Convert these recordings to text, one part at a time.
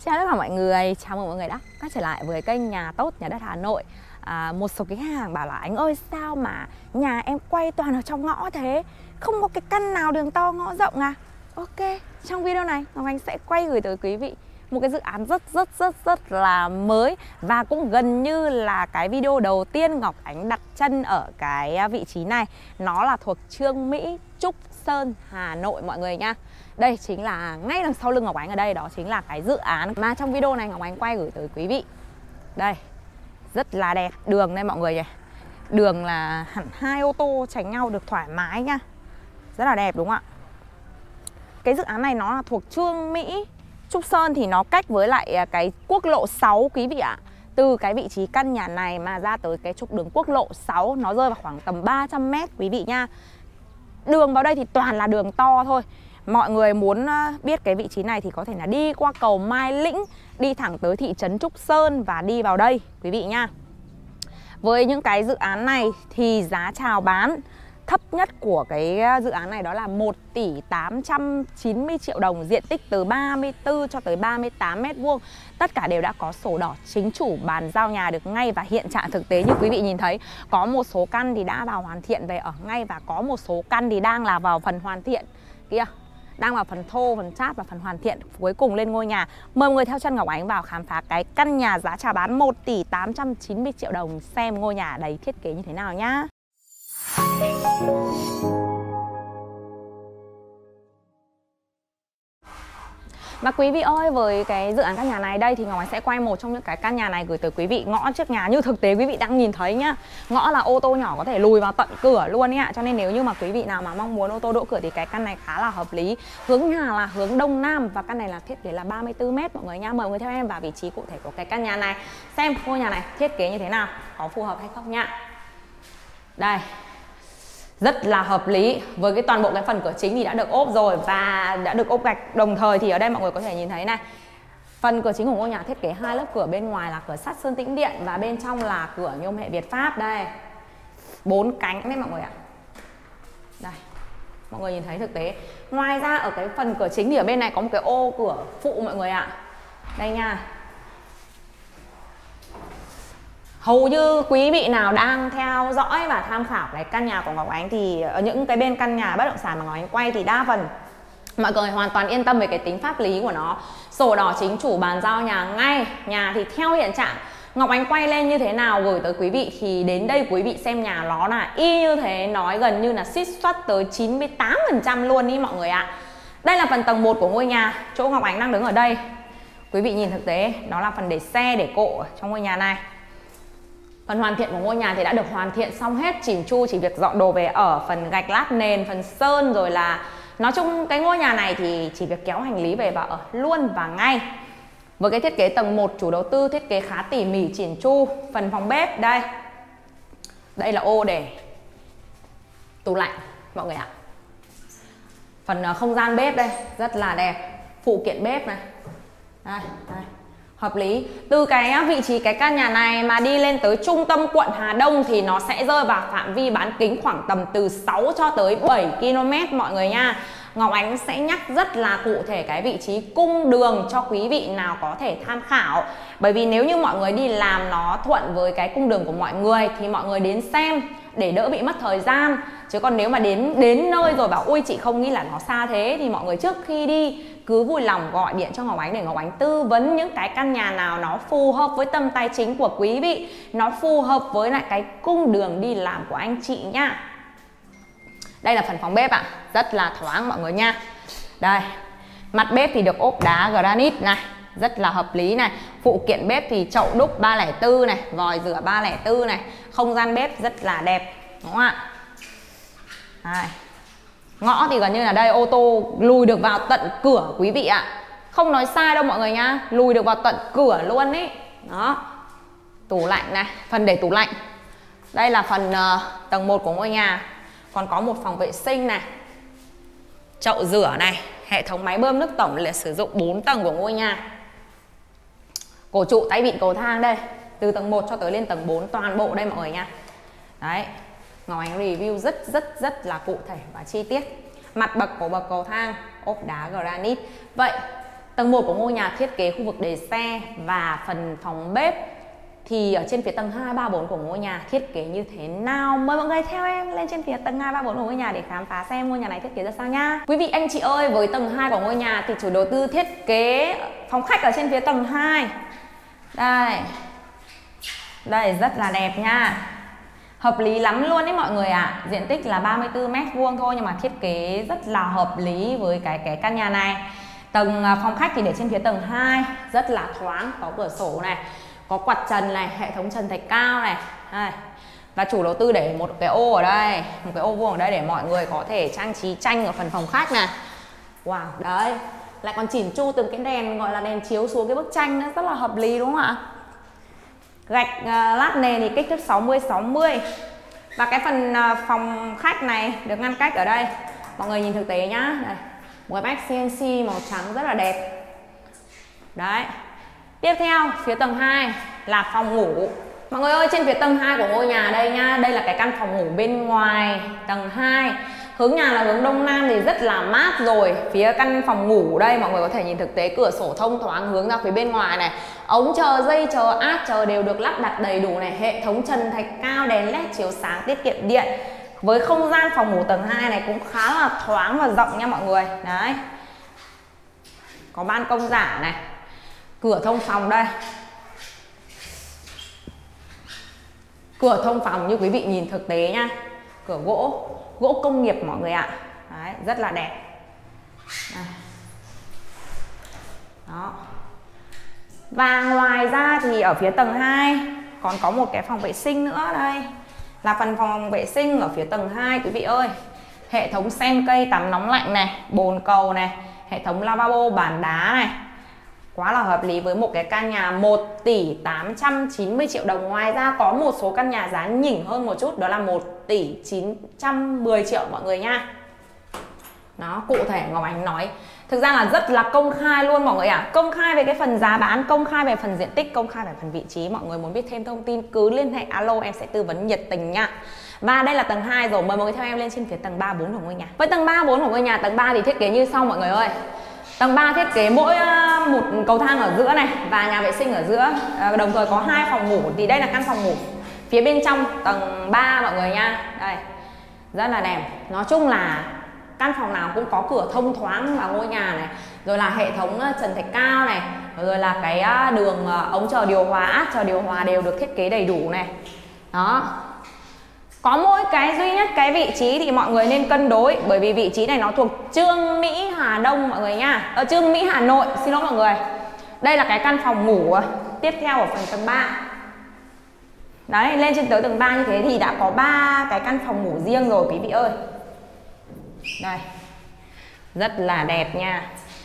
Chào tất cả mọi người, chào mừng mọi người đã quay trở lại với kênh Nhà Tốt Nhà Đất Hà Nội. Một số cái khách hàng bảo là anh ơi sao mà nhà em quay toàn ở trong ngõ thế, không có cái căn nào đường to ngõ rộng à? Ok, trong video này Ngọc Ánh sẽ quay gửi tới quý vị một cái dự án rất là mới, và cũng gần như là cái video đầu tiên Ngọc Ánh đặt chân ở cái vị trí này. Nó là thuộc Trương Mỹ, Trúc Sơn, Hà Nội mọi người nha. Đây chính là ngay đằng sau lưng Ngọc Ánh ở đây, đó chính là cái dự án mà trong video này Ngọc Ánh quay gửi tới quý vị. Đây, rất là đẹp đường đây mọi người nhỉ. Đường là hẳn 2 ô tô tránh nhau được thoải mái nha. Rất là đẹp đúng không ạ? Cái dự án này nó là thuộc Trương Mỹ, Trúc Sơn thì nó cách với lại cái quốc lộ 6 quý vị ạ. Từ cái vị trí căn nhà này mà ra tới cái trục đường quốc lộ 6 nó rơi vào khoảng tầm 300 m quý vị nha. Đường vào đây thì toàn là đường to thôi. Mọi người muốn biết cái vị trí này thì có thể là đi qua cầu Mai Lĩnh, đi thẳng tới thị trấn Trúc Sơn và đi vào đây quý vị nha. Với những cái dự án này thì giá chào bán thấp nhất của cái dự án này đó là 1 tỷ 890 triệu đồng, diện tích từ 34 cho tới 38 m². Tất cả đều đã có sổ đỏ chính chủ, bàn giao nhà được ngay và hiện trạng thực tế như quý vị nhìn thấy. Có một số căn thì đã vào hoàn thiện về ở ngay, và có một số căn thì đang là vào phần hoàn thiện kia, đang vào phần thô, phần chát và phần hoàn thiện cuối cùng lên ngôi nhà. Mời mọi người theo chân Ngọc Ánh vào khám phá cái căn nhà giá chào bán 1 tỷ 890 triệu đồng, xem ngôi nhà đấy thiết kế như thế nào nhá. Và quý vị ơi, với cái dự án căn nhà này đây thì Ngọc Ánh sẽ quay một trong những cái căn nhà này gửi tới quý vị ngõ trước nhà như thực tế quý vị đang nhìn thấy nhá. Ngõ là ô tô nhỏ có thể lùi vào tận cửa luôn ý ạ. Cho nên nếu như mà quý vị nào mà mong muốn ô tô đỗ cửa thì cái căn này khá là hợp lý. Hướng nhà là hướng đông nam và căn này là thiết kế là 34 m mọi người nha. Mời mọi người theo em vào vị trí cụ thể của cái căn nhà này, xem ngôi nhà này thiết kế như thế nào, có phù hợp hay không nha. Đây, rất là hợp lý. Với cái toàn bộ cái phần cửa chính thì đã được ốp rồi và đã được ốp gạch. Đồng thời thì ở đây mọi người có thể nhìn thấy này, phần cửa chính của ngôi nhà thiết kế 2 lớp cửa, bên ngoài là cửa sắt sơn tĩnh điện và bên trong là cửa nhôm hệ Việt Pháp. Đây, 4 cánh đấy mọi người ạ. Đây, mọi người nhìn thấy thực tế. Ngoài ra ở cái phần cửa chính thì ở bên này có một cái ô cửa phụ mọi người ạ. Đây nha. Hầu như quý vị nào đang theo dõi và tham khảo cái căn nhà của Ngọc Ánh thì ở những cái bên căn nhà bất động sản mà Ngọc Ánh quay thì đa phần mọi người hoàn toàn yên tâm về cái tính pháp lý của nó. Sổ đỏ chính chủ, bàn giao nhà ngay. Nhà thì theo hiện trạng Ngọc Ánh quay lên như thế nào gửi tới quý vị thì đến đây quý vị xem nhà nó là y như thế, nói gần như là suýt soát tới 98% luôn ý mọi người ạ. Đây là phần tầng 1 của ngôi nhà, chỗ Ngọc Ánh đang đứng ở đây. Quý vị nhìn thực tế, đó là phần để xe, để cộ ở trong ngôi nhà này. Phần hoàn thiện của ngôi nhà thì đã được hoàn thiện xong hết, chỉn chu, chỉ việc dọn đồ về ở. Phần gạch lát nền, phần sơn rồi là nói chung cái ngôi nhà này thì chỉ việc kéo hành lý về và ở luôn và ngay. Với cái thiết kế tầng 1 chủ đầu tư thiết kế khá tỉ mỉ, chỉn chu. Phần phòng bếp đây, đây là ô để tủ lạnh mọi người ạ. Phần không gian bếp đây rất là đẹp, phụ kiện bếp này. Đây, đây. Hợp lý. Từ cái vị trí cái căn nhà này mà đi lên tới trung tâm quận Hà Đông thì nó sẽ rơi vào phạm vi bán kính khoảng tầm từ 6 cho tới 7 km mọi người nha. Ngọc Ánh sẽ nhắc rất là cụ thể cái vị trí cung đường cho quý vị nào có thể tham khảo. Bởi vì nếu như mọi người đi làm nó thuận với cái cung đường của mọi người thì mọi người đến xem để đỡ bị mất thời gian. Chứ còn nếu mà đến nơi rồi bảo ui chị không nghĩ là nó xa thế thì mọi người trước khi đi cứ vui lòng gọi điện cho Ngọc Ánh để Ngọc Ánh tư vấn những cái căn nhà nào nó phù hợp với tầm tài chính của quý vị, nó phù hợp với lại cái cung đường đi làm của anh chị nha. Đây là phần phòng bếp ạ, rất là thoáng mọi người nha. Đây, mặt bếp thì được ốp đá granite này, rất là hợp lý này. Phụ kiện bếp thì chậu đúc 304 này, vòi rửa 304 này. Không gian bếp rất là đẹp, đúng không ạ? Đây. Ngõ thì gần như là đây, ô tô lùi được vào tận cửa quý vị ạ. Không nói sai đâu mọi người nha, lùi được vào tận cửa luôn ý. Đó. Tủ lạnh này, phần để tủ lạnh. Đây là phần tầng 1 của ngôi nhà. Còn có một phòng vệ sinh này, chậu rửa này, hệ thống máy bơm nước tổng là sử dụng 4 tầng của ngôi nhà. Cổ trụ tay vịn cầu thang đây, từ tầng 1 cho tới lên tầng 4 toàn bộ đây mọi người nha. Đấy, Ngọc Ánh review rất là cụ thể và chi tiết. Mặt bậc của bậc cầu thang ốp đá granite. Vậy Tầng 1 của ngôi nhà thiết kế khu vực để xe và phần phòng bếp. Thì ở trên phía tầng 2, 3, 4 của ngôi nhà thiết kế như thế nào? Mời mọi người theo em lên trên phía tầng 2, 3, 4 của ngôi nhà để khám phá xem ngôi nhà này thiết kế ra sao nha. Quý vị anh chị ơi, với tầng 2 của ngôi nhà thì chủ đầu tư thiết kế phòng khách ở trên phía tầng 2. Đây. Đây rất là đẹp nha. Hợp lý lắm luôn đấy mọi người ạ. Diện tích là 34 m² thôi nhưng mà thiết kế rất là hợp lý với cái căn nhà này. Tầng phòng khách thì để trên phía tầng 2, rất là thoáng, có cửa sổ này, có quạt trần này, hệ thống trần thạch cao này. Đây. Và chủ đầu tư để một cái ô ở đây, một cái ô vuông ở đây để mọi người có thể trang trí tranh ở phần phòng khách này. Wow, đấy. Lại còn chỉn chu từng cái đèn gọi là đèn chiếu xuống cái bức tranh nữa, rất là hợp lý đúng không ạ? Gạch lát nền thì kích thước 60-60. Và cái phần phòng khách này được ngăn cách ở đây. Mọi người nhìn thực tế nhá. Đây. Một cái bách CNC màu trắng rất là đẹp. Đấy. Tiếp theo phía tầng 2 là phòng ngủ. Mọi người ơi, trên phía tầng 2 của ngôi nhà đây nha. Đây là cái căn phòng ngủ bên ngoài tầng 2. Hướng nhà là hướng đông nam thì rất là mát rồi. Phía căn phòng ngủ đây mọi người có thể nhìn thực tế cửa sổ thông thoáng hướng ra phía bên ngoài này. Ống chờ, dây chờ, át chờ đều được lắp đặt đầy đủ này. Hệ thống trần thạch cao, đèn led chiếu sáng tiết kiệm điện. Với không gian phòng ngủ tầng 2 này cũng khá là thoáng và rộng nha mọi người. Đấy. Có ban công giả này. Cửa thông phòng đây. Cửa thông phòng như quý vị nhìn thực tế nha. Cửa gỗ, gỗ công nghiệp mọi người ạ. Đấy, rất là đẹp. Đây. Đó. Và ngoài ra thì ở phía tầng 2 còn có một cái phòng vệ sinh nữa đây. Là phần phòng vệ sinh ở phía tầng 2 quý vị ơi. Hệ thống sen cây tắm nóng lạnh này, bồn cầu này, hệ thống lavabo bàn đá này. Quá là hợp lý với một cái căn nhà 1 tỷ 890 triệu đồng. Ngoài ra có một số căn nhà giá nhỉnh hơn một chút, đó là 1 tỷ 910 triệu mọi người nha. Đó, cụ thể Ngọc Ánh nói thực ra là rất là công khai luôn mọi người ạ. Công khai về cái phần giá bán, công khai về phần diện tích, công khai về phần vị trí. Mọi người muốn biết thêm thông tin cứ liên hệ alo, em sẽ tư vấn nhiệt tình nha. Và đây là tầng 2 rồi, mời mọi người theo em lên trên phía tầng 3, 4 của ngôi nhà. Với tầng 3, 4 của ngôi nhà, tầng 3 thì thiết kế như sau mọi người ơi. Tầng 3 thiết kế mỗi một cầu thang ở giữa này và nhà vệ sinh ở giữa, đồng thời có 2 phòng ngủ. Thì đây là căn phòng ngủ phía bên trong tầng 3 mọi người nha. Đây, rất là đẹp. Nói chung là căn phòng nào cũng có cửa thông thoáng vào ngôi nhà này, rồi là hệ thống trần thạch cao này, rồi là cái đường ống chờ điều hòa, át chờ điều hòa đều được thiết kế đầy đủ này. Đó. Có mỗi cái duy nhất cái vị trí thì mọi người nên cân đối, bởi vì vị trí này nó thuộc Trương Mỹ Hà Đông mọi người nha. Ở Trương Mỹ Hà Nội, xin lỗi mọi người. Đây là cái căn phòng ngủ tiếp theo ở phần tầng 3. Đấy, lên trên tới tầng 3 như thế thì đã có 3 cái căn phòng ngủ riêng rồi quý vị ơi. Đây. Rất là đẹp nha.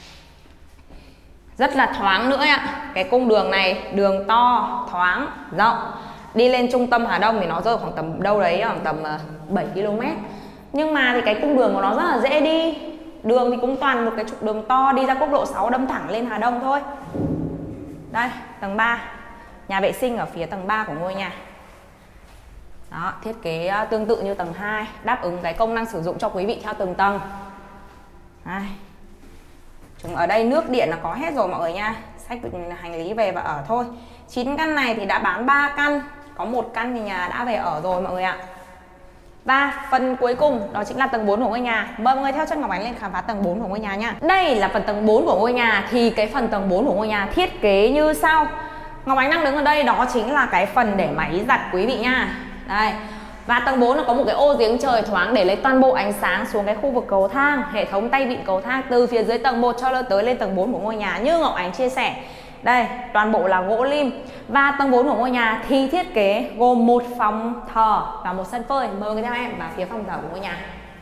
Rất là thoáng nữa ạ. Cái cung đường này, đường to, thoáng, rộng. Đi lên trung tâm Hà Đông thì nó rơi khoảng tầm đâu đấy, khoảng tầm 7 km. Nhưng mà thì cái cung đường của nó rất là dễ đi. Đường thì cũng toàn một cái trục đường to, đi ra quốc lộ 6 đâm thẳng lên Hà Đông thôi. Đây, tầng 3. Nhà vệ sinh ở phía tầng 3 của ngôi nhà. Đó, thiết kế tương tự như tầng 2, đáp ứng cái công năng sử dụng cho quý vị theo từng tầng. Đây. Chúng ở đây nước điện là có hết rồi mọi người nha. Xách hành lý về và ở thôi. 9 căn này thì đã bán 3 căn, có 1 căn thì nhà đã về ở rồi mọi người ạ. Và phần cuối cùng đó chính là tầng 4 của ngôi nhà. Mời mọi người theo chân Ngọc Ánh lên khám phá tầng 4 của ngôi nhà nha. Đây là phần tầng 4 của ngôi nhà. Thì cái phần tầng 4 của ngôi nhà thiết kế như sau. Ngọc Ánh đang đứng ở đây, đó chính là cái phần để máy giặt quý vị nha. Đây. Và tầng 4 nó có một cái ô giếng trời thoáng để lấy toàn bộ ánh sáng xuống cái khu vực cầu thang. Hệ thống tay vịn cầu thang từ phía dưới tầng 1 cho tới lên tầng 4 của ngôi nhà như Ngọc Ánh chia sẻ. Đây, toàn bộ là gỗ lim. Và tầng 4 của ngôi nhà thì thiết kế gồm một phòng thờ và một sân phơi. Mời người theo em vào phía phòng thờ của ngôi nhà.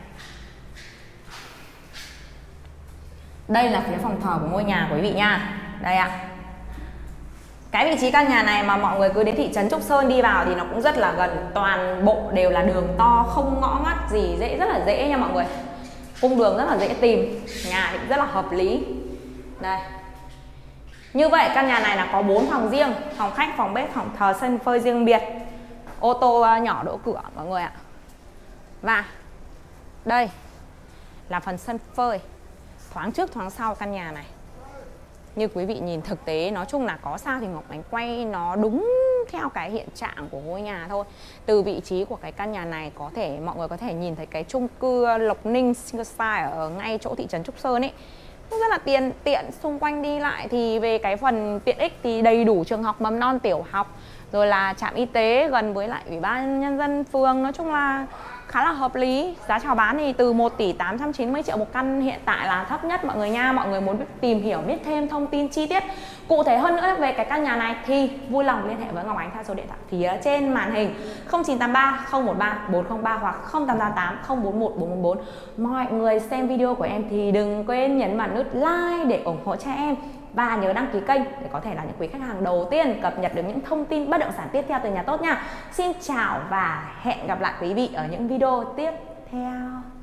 Đây là phía phòng thờ của ngôi nhà quý vị nha. Đây ạ. Cái vị trí căn nhà này mà mọi người cứ đến thị trấn Trúc Sơn đi vào thì nó cũng rất là gần. Toàn bộ đều là đường to, không ngõ ngách gì, rất là dễ nha mọi người. Cung đường rất là dễ tìm. Nhà thì rất là hợp lý. Đây. Như vậy căn nhà này là có 4 phòng riêng. Phòng khách, phòng bếp, phòng thờ, sân phơi riêng biệt. Ô tô nhỏ đỗ cửa mọi người ạ. Và đây là phần sân phơi. Thoáng trước thoáng sau căn nhà này. Như quý vị nhìn thực tế, nói chung là có sao thì Ngọc Ánh quay nó đúng theo cái hiện trạng của ngôi nhà thôi. Từ vị trí của cái căn nhà này có thể mọi người có thể nhìn thấy cái chung cư Lộc Ninh Single Style ở ngay chỗ thị trấn Trúc Sơn ấy, rất là tiện, xung quanh đi lại thì về cái phần tiện ích thì đầy đủ trường học mầm non tiểu học, rồi là trạm y tế gần với lại Ủy ban Nhân dân phường, nói chung là khá là hợp lý. Giá chào bán thì từ 1 tỷ 890 triệu một căn, hiện tại là thấp nhất mọi người nha. Mọi người muốn tìm hiểu biết thêm thông tin chi tiết cụ thể hơn nữa về cái căn nhà này thì vui lòng liên hệ với Ngọc Ánh theo số điện thoại phía trên màn hình 0983 013 403 hoặc 0888 041 444. Mọi người xem video của em thì đừng quên nhấn vào nút like để ủng hộ cho em, và nhớ đăng ký kênh để có thể là những quý khách hàng đầu tiên cập nhật được những thông tin bất động sản tiếp theo từ nhà tốt nha. Xin chào và hẹn gặp lại quý vị ở những video tiếp theo.